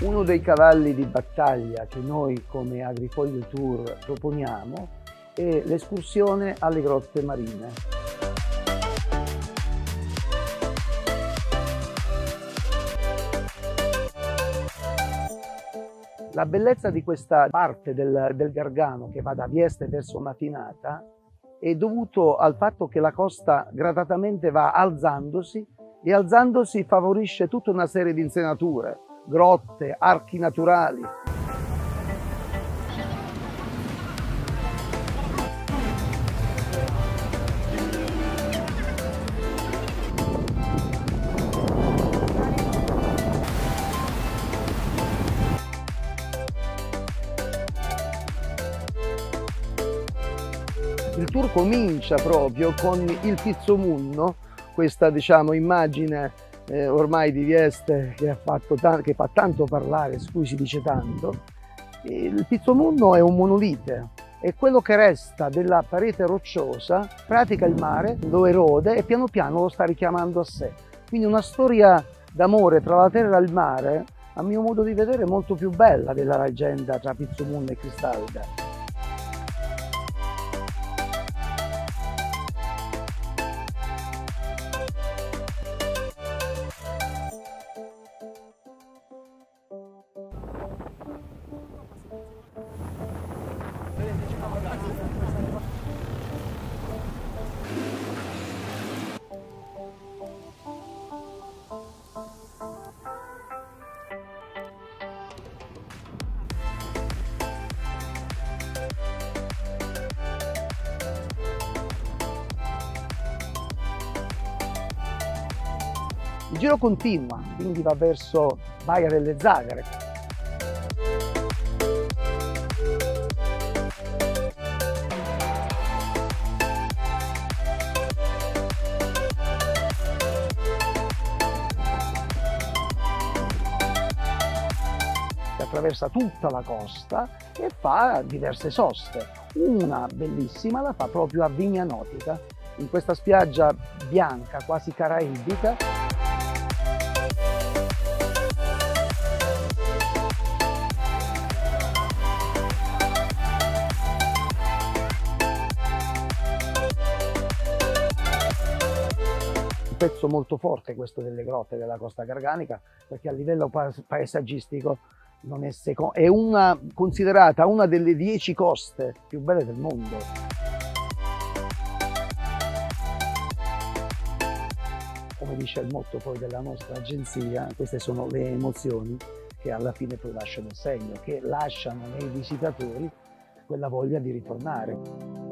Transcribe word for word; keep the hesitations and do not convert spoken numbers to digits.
Uno dei cavalli di battaglia che noi come Agrifoglio Tour proponiamo è l'escursione alle grotte marine. La bellezza di questa parte del, del Gargano che va da Vieste verso Mafinata è dovuto al fatto che la costa gradatamente va alzandosi e alzandosi favorisce tutta una serie di insenature, grotte, archi naturali. Il tour comincia proprio con il Pizzomunno, questa diciamo immagine eh, ormai di Vieste che, ha fatto che fa tanto parlare, su cui si dice tanto. Il Pizzomunno è un monolite, è quello che resta della parete rocciosa, pratica il mare, lo erode e piano piano lo sta richiamando a sé. Quindi una storia d'amore tra la terra e il mare, a mio modo di vedere, molto più bella della leggenda tra Pizzomunno e Cristalda. Il giro continua, quindi va verso Baia delle Zagare. Attraversa tutta la costa e fa diverse soste. Una bellissima la fa proprio a Vigna Nautica, in questa spiaggia bianca, quasi caraibica. Un pezzo molto forte questo delle grotte della costa garganica, perché a livello paesaggistico non è, è una, considerata una delle dieci coste più belle del mondo. Come dice il motto poi della nostra agenzia, queste sono le emozioni che alla fine poi lasciano il segno, che lasciano nei visitatori quella voglia di ritornare.